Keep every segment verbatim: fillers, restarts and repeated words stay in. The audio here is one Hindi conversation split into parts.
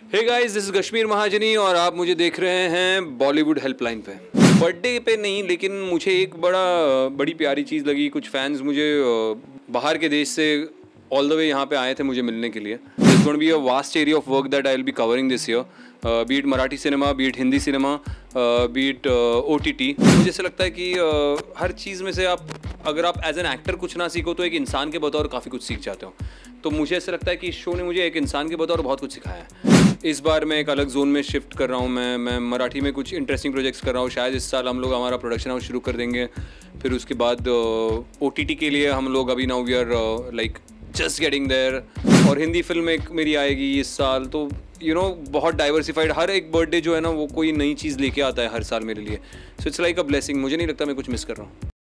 Hey guys, this is Kashmir Mahajani और आप मुझे देख रहे हैं बॉलीवुड हेल्पलाइन पे। बर्थडे पे नहीं, लेकिन मुझे एक बड़ा बड़ी प्यारी चीज़ लगी। कुछ फैंस मुझे बाहर के देश से ऑल द वे यहाँ पे आए थे मुझे मिलने के लिए। It's going to be a vast area of work that I will be covering this year, be it Marathi cinema, be it Hindi cinema, be it O T T. मुझे ऐसा लगता है कि uh, हर चीज़ में से आप अगर आप एज एन एक्टर कुछ ना सीखो तो एक इंसान के बतौर काफ़ी कुछ सीख जाते हो। तो मुझे ऐसा लगता है कि इस शो ने मुझे एक इंसान के बतौर बहुत कुछ सिखाया है। इस बार मैं एक अलग जोन में शिफ्ट कर रहा हूँ। मैं मैं मराठी में कुछ इंटरेस्टिंग प्रोजेक्ट्स कर रहा हूँ। शायद इस साल हम लोग हमारा प्रोडक्शन हाउस शुरू कर देंगे। फिर उसके बाद ओ टी टी के लिए हम लोग अभी now we are like just getting there. और हिंदी फिल्म एक मेरी आएगी इस साल। तो यू you नो know, बहुत डाइवर्सिफाइड। हर एक बर्थडे जो है ना वो कोई नई चीज़ लेके आता है हर साल मेरे लिए। So it's like a blessing. मुझे नहीं लगता मैं कुछ मिस कर रहा हूँ।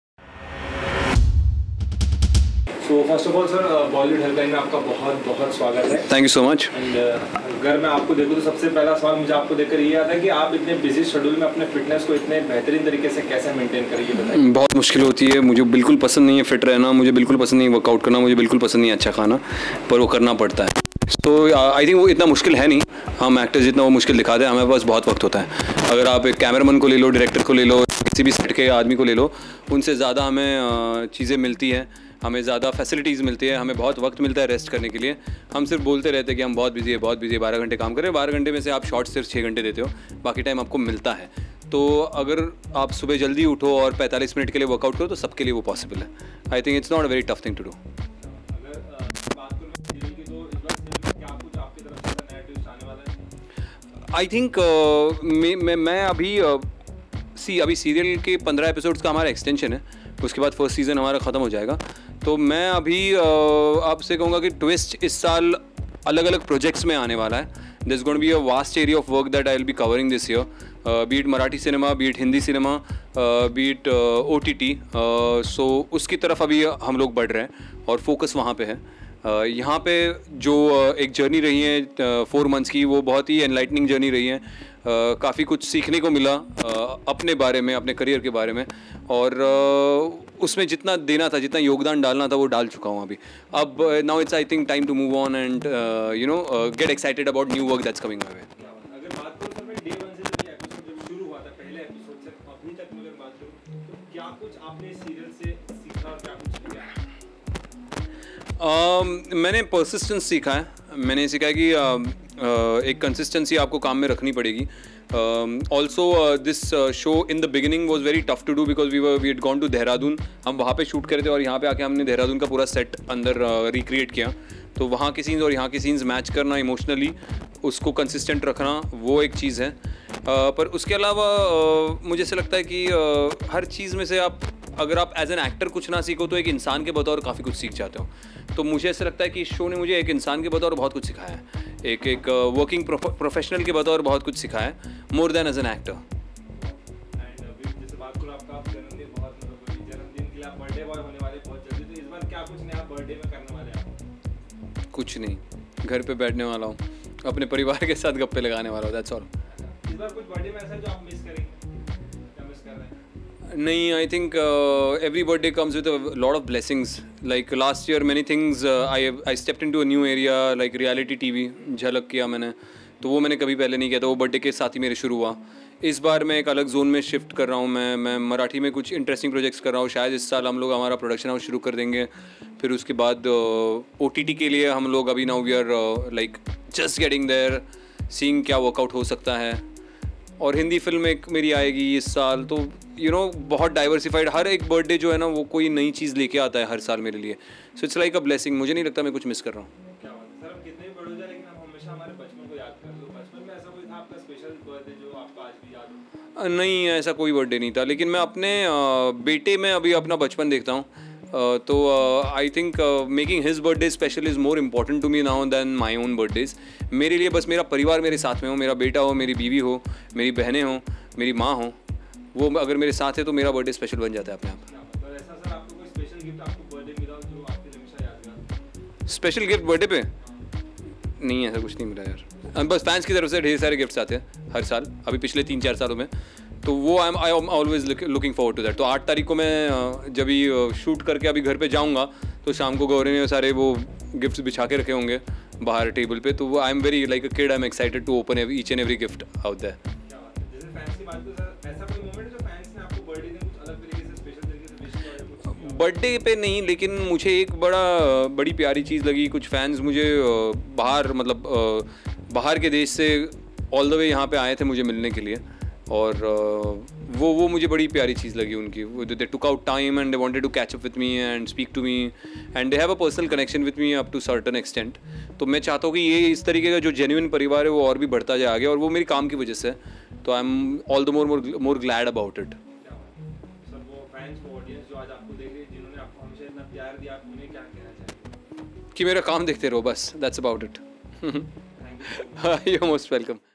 तो first of all sir, Bollywood helpline में आपका बहुत बहुत स्वागत है। Thank you so much. And अगर मैं आपको देखूँ तो सबसे पहला सवाल मुझे आपको देखकर ये आता है कि आप इतने बिजी शेड्यूल में अपने फिटनेस को इतने बेहतरीन तरीके से कैसे मेंटेन करेंगे, बताइए। बहुत मुश्किल होती है। मुझे बिल्कुल पसंद नहीं है फिट रहना, मुझे बिल्कुल पसंद नहीं है वर्कआउट करना, मुझे बिल्कुल पसंद नहीं है अच्छा खाना, पर वो करना पड़ता है। तो आई थिंक वो इतना मुश्किल है नहीं। हम एक्टर्स जितना वो मुश्किल दिखाते हैं, हमारे पास बहुत वक्त होता है। अगर आप एक कैमरामैन को ले लो, डायरेक्टर को ले लो, किसी भी सेट के आदमी को ले लो, उनसे ज़्यादा हमें चीज़ें मिलती हैं, हमें ज़्यादा फैसिलिटीज़ मिलती है, हमें बहुत वक्त मिलता है रेस्ट करने के लिए। हम सिर्फ बोलते रहते हैं कि हम बहुत बिजी है बहुत बिजी है बारह घंटे काम करें। बारह घंटे में से आप शॉर्ट सिर्फ छः घंटे देते हो, बाकी टाइम आपको मिलता है। तो अगर आप सुबह जल्दी उठो और पैंतालीस मिनट के लिए वर्कआउट करो तो सबके लिए वो पॉसिबल है। I think it's not a very tough thing to do. I think मैं मैं मैं अभी सी uh, अभी सीरियल के पंद्रह एपिसोड्स का हमारा एक्सटेंशन है। उसके बाद फर्स्ट सीज़न हमारा ख़त्म हो जाएगा। तो मैं अभी uh, आपसे कहूँगा कि ट्विस्ट इस साल अलग अलग प्रोजेक्ट्स में आने वाला है। This is going to be a vast area of work that I will be covering this year, be it Marathi cinema, be it Hindi cinema, be it O T T. So उसकी तरफ अभी हम लोग बढ़ रहे हैं और फोकस वहाँ पे है। Uh, यहाँ पे जो uh, एक जर्नी रही है फोर मंथ्स की, वो बहुत ही एनलाइटनिंग जर्नी रही है। uh, काफ़ी कुछ सीखने को मिला uh, अपने बारे में, अपने करियर के बारे में। और uh, उसमें जितना देना था, जितना योगदान डालना था, वो डाल चुका हूँ अभी। अब now it's I think time to move on and you know get excited about new work that's coming my way. अगर बात करूँ तो मैं डे वन से जब ये एपिसोड जब शुरू हुआ था, पहले एपिसोड से अभी तक अगर बात करूँ तो क्या कुछ आपने सीरियल से सीखा और क्या कुछ किया? Uh, मैंने परसिस्टेंस सीखा है। मैंने सीखा है कि uh, uh, एक कंसिस्टेंसी आपको काम में रखनी पड़ेगी। Also this show in the beginning was very tough to do because we were we had gone to Dehradun. हम वहाँ पे शूट करे थे और यहाँ पे आके हमने देहरादून का पूरा सेट अंदर रिक्रिएट uh, किया। तो वहाँ के सीन्स और यहाँ के सीन्स मैच करना, इमोशनली उसको कंसिस्टेंट रखना, वो एक चीज़ है। uh, पर उसके अलावा uh, मुझे ऐसा लगता है कि uh, हर चीज़ में से आप अगर आप एज एन एक्टर कुछ ना सीखो तो एक इंसान के बतौर काफ़ी कुछ सीख जाते हो। तो मुझे ऐसा लगता है कि इस शो ने मुझे एक इंसान के बतौर बहुत कुछ सिखाया है, एक एक वर्किंग प्रोफेशनल के बतौर बहुत कुछ सिखाया है, more than as an actor. And जैसे बात करूँ आपका जन्मदिन बहुत मतलब जन्मदिन के लिए आप बर्थडे बॉय होने वाले बहुत जल्दी, तो इस बार क्या कुछ नया बर्थडे में करने वाले हैं? कुछ नहीं, घर पे बैठने वाला हूँ, अपने परिवार के साथ गप्पे लगाने वाला हूँ, दैट्स ऑल। इस बार कुछ बर्थडे में ऐसा जो आप मिस करेंगे, क्या मिस कर रहे हैं? नहीं, I think every birthday comes with a lot of blessings. Like last year many things I I stepped into a new area like reality TV, Jhalak किया मैंने, तो वो मैंने कभी पहले नहीं किया था। वो बर्थडे के साथ ही मेरे शुरू हुआ। इस बार मैं एक अलग जोन में शिफ्ट कर रहा हूँ। मैं मैं मराठी में कुछ इंटरेस्टिंग प्रोजेक्ट्स कर रहा हूँ। शायद इस साल हम लोग हमारा प्रोडक्शन हाउस शुरू कर देंगे। फिर उसके बाद ओ टी टी के लिए हम लोग अभी now we are like just getting there, seeing क्या वर्कआउट हो सकता है। और हिंदी फिल्म एक मेरी आएगी इस साल। तो यू you नो know, बहुत डाइवर्सिफाइड। हर एक बर्थडे जो है ना वो कोई नई चीज़ लेके आता है हर साल मेरे लिए। So it's like a blessing. मुझे नहीं लगता मैं कुछ मिस कर रहा हूँ। क्या बात है सर, आप कितने भी बड़े हो जाए लेकिन आप हमेशा हमारे बचपन को याद करते हो। बचपन में ऐसा कोई था आपका स्पेशल बर्थडे जो आपको आज भी याद हो? नहीं, ऐसा कोई बर्थडे नहीं था, लेकिन मैं अपने बेटे में अभी अपना बचपन देखता हूँ। Uh, तो I think making his birthday special is more important to me now than my own birthdays. मेरे लिए बस मेरा परिवार मेरे साथ में हो, मेरा बेटा हो, मेरी बीवी हो, मेरी बहनें हो, मेरी माँ हो, वो अगर मेरे साथ है तो मेरा बर्थडे स्पेशल बन जाता है अपने आप। तो ऐसा सर आपको कोई स्पेशल गिफ्ट आपको बर्थडे मिला हो जो आपके हमेशा यादगार? स्पेशल गिफ्ट बर्थडे पे नहीं, ऐसा कुछ नहीं मिला यार। बस फैंस की तरफ से ढेर सारे गिफ्ट्स आते हैं हर साल, अभी पिछले तीन चार सालों में। तो वो I am I am always looking forward to that. तो आठ तारीख को मैं जब भी शूट करके अभी घर पे जाऊंगा तो शाम को गौरी ने सारे वो गिफ्ट्स बिछा के रखे होंगे, बाहर टेबल पे, तो I am very like a kid, I am excited to open each and every gift out there. क्या बात है। जैसे फैंस की बात करें सर, ऐसा कोई मोमेंट है जो फैंस ने आपको बर्थडे दिन कुछ अलग तरीके से स्पेशल तरीके से विश किया हो, कुछ बर्थडे पे नहीं, लेकिन मुझे एक बड़ा बड़ी प्यारी चीज़ लगी। कुछ फैंस मुझे अ, बाहर मतलब अ, बाहर के देश से ऑल द वे यहाँ पे आए थे मुझे मिलने के लिए, और अ, वो वो मुझे बड़ी प्यारी चीज़ लगी उनकी। They took out time and they wanted to catch up with me and speak to me and they have a personal connection with me up to certain extent. तो मैं चाहता हूँ कि ये इस तरीके का जो जेन्युइन परिवार है वो और भी बढ़ता जाए आगे, और वो मेरी काम की वजह से है। तो I am all the more more more glad about it. क्या बात है। सर वो फैंस वो ऑडियंस जो आज आपको देख रही है, जिन्होंने आपको हमेशा इतना प्यार दिया, आप उन्हें क्या कहना चाहेंगे? कि मेरा काम देखते रहो बस, that's about it. Thank you. You are most welcome.